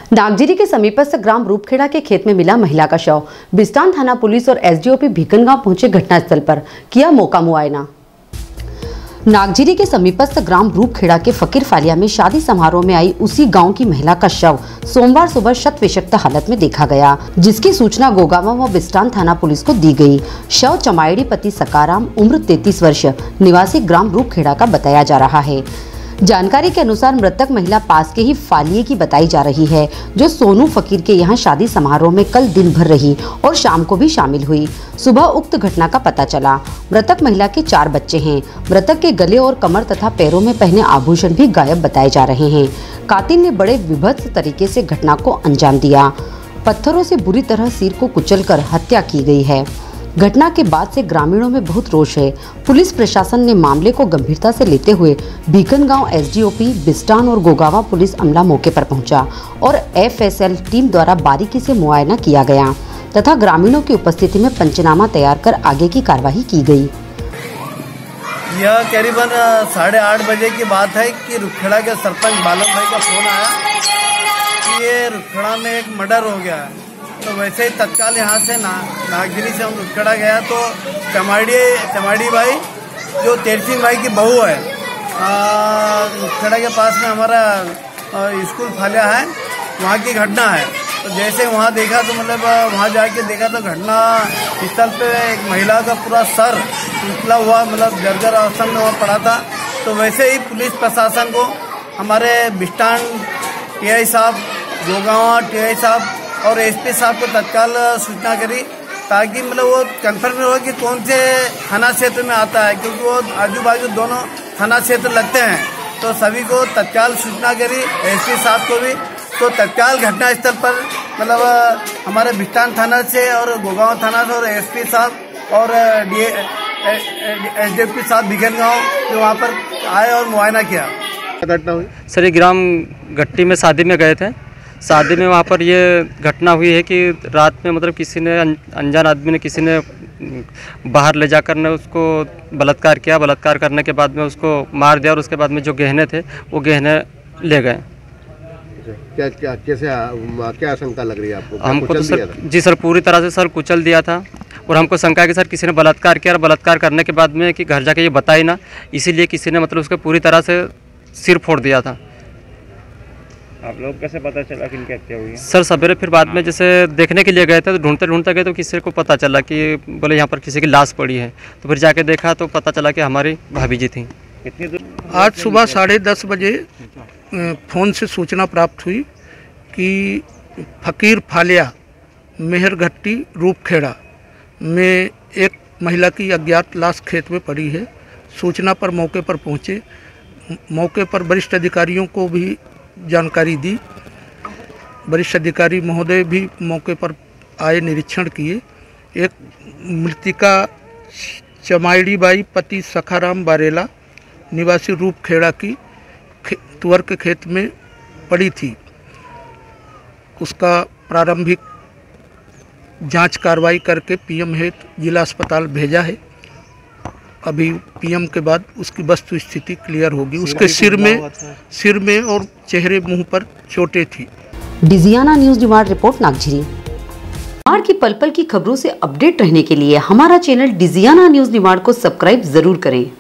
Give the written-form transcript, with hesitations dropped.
नागजिरी के समीपस्थ ग्राम रूपखेड़ा के खेत में मिला महिला का शव। बिस्टान थाना पुलिस और एसडीओपी भीकनगांव पहुंचे घटनास्थल पर, किया मौका मुआयना। नागजिरी के समीपस्थ ग्राम रूपखेड़ा के फकीर फालिया में शादी समारोह में आई उसी गांव की महिला का शव सोमवार सुबह शत विषक्त हालत में देखा गया, जिसकी सूचना गोगांव व बिस्टान थाना पुलिस को दी गई। शव चमायड़ी पति सकाराम उम्र 33 वर्ष निवासी ग्राम रूपखेड़ा का बताया जा रहा है। जानकारी के अनुसार मृतक महिला पास के ही फालिये की बताई जा रही है, जो सोनू फकीर के यहाँ शादी समारोह में कल दिन भर रही और शाम को भी शामिल हुई। सुबह उक्त घटना का पता चला। मृतक महिला के 4 बच्चे हैं। मृतक के गले और कमर तथा पैरों में पहने आभूषण भी गायब बताए जा रहे हैं। कातिल ने बड़े विभत्स तरीके से घटना को अंजाम दिया। पत्थरों से बुरी तरह सिर को कुचलकर हत्या की गई है। घटना के बाद से ग्रामीणों में बहुत रोष है। पुलिस प्रशासन ने मामले को गंभीरता से लेते हुए भीकनगांव एसडीओपी बिस्टान और गोगावा पुलिस अमला मौके पर पहुंचा और एफएसएल टीम द्वारा बारीकी से मुआयना किया गया तथा ग्रामीणों की उपस्थिति में पंचनामा तैयार कर आगे की कार्यवाही की गई। यह करीबन 8:30 बजे की बात है कि रूपखेड़ा के सरपंच बालन भाई का फोन आया कि ये रूपखेड़ा में एक मर्डर हो गया है। तो वैसे ही तत्काल यहाँ से नागजिरी से हम रूपखेड़ा गया तो चमाड़ी भाई जो तेरसिंह भाई की बहू है, रूपखेड़ा के पास में हमारा स्कूल फालिया है, वहाँ की घटना है। तो जैसे वहाँ देखा तो मतलब वहाँ जाके देखा तो घटना स्थल पे एक महिला का पूरा सर निकला हुआ, मतलब जर्जर अवस्था में वहाँ पड़ा था। तो वैसे ही पुलिस प्रशासन को हमारे बिस्टान टीआई साहब, गोगांव टीआई साहब और एसपी साहब को तत्काल सूचना करी ताकि मतलब वो कंफर्म हो कि कौन से थाना क्षेत्र में आता है, क्योंकि वो आजू बाजू दोनों थाना क्षेत्र लगते हैं। तो सभी को तत्काल सूचना करी, एसपी साहब को भी। तो तत्काल घटनास्थल पर मतलब हमारे बिस्टान थाना से और गोगांव थाना से और एसपी साहब और एसडीओपी साहब भीकनगांव जो वहाँ पर आए और मुआयना किया। घटना हुई सर, ये ग्राम गट्टी में शादी में गए थे। शादी में वहाँ पर ये घटना हुई है कि रात में मतलब किसी ने अनजान आदमी ने किसी ने बाहर ले जाकर ने उसको बलात्कार किया। बलात्कार करने के बाद में उसको मार दिया और उसके बाद में जो गहने थे वो गहने ले गए। क्या आशंका लग रही है आपको? हमको तो सर जी सर पूरी तरह से सर कुचल दिया था और हमको शंका है कि सर किसी ने बलात्कार किया और बलात्कार करने के बाद में कि घर जाके ये बताई ना, इसीलिए किसी ने मतलब उसको पूरी तरह से सिर फोड़ दिया था। आप लोग कैसे पता चला कि इनकी हत्या हुई है? सर सवेरे फिर बाद में जैसे देखने के लिए गए थे तो ढूंढते गए तो किसी को पता चला कि बोले यहाँ पर किसी की लाश पड़ी है। तो फिर जाके देखा तो पता चला कि हमारी भाभी जी थी। कितनी दूर? आज सुबह 10:30 बजे फ़ोन से सूचना प्राप्त हुई कि फकीर फालिया मेहरघट्टी रूपखेड़ा में एक महिला की अज्ञात लाश खेत में पड़ी है। सूचना पर मौके पर पहुँचे। मौके पर वरिष्ठ अधिकारियों को भी जानकारी दी। वरिष्ठ अधिकारी महोदय भी मौके पर आए, निरीक्षण किए। एक मृतिका चमायड़ी बाई पति सखाराम बारेला निवासी रूपखेड़ा की तुअर के खेत में पड़ी थी। उसका प्रारंभिक जांच कार्रवाई करके पीएम हेतु जिला अस्पताल भेजा है। अभी पीएम के बाद उसकी वस्तु स्थिति क्लियर होगी। उसके सिर में और चेहरे मुंह पर चोटें थी। Digiana news demand report Nagjiri. Demand की पल पल की खबरों से अपडेट रहने के लिए हमारा चैनल डिजियाना न्यूज डिमांड को सब्सक्राइब जरूर करें।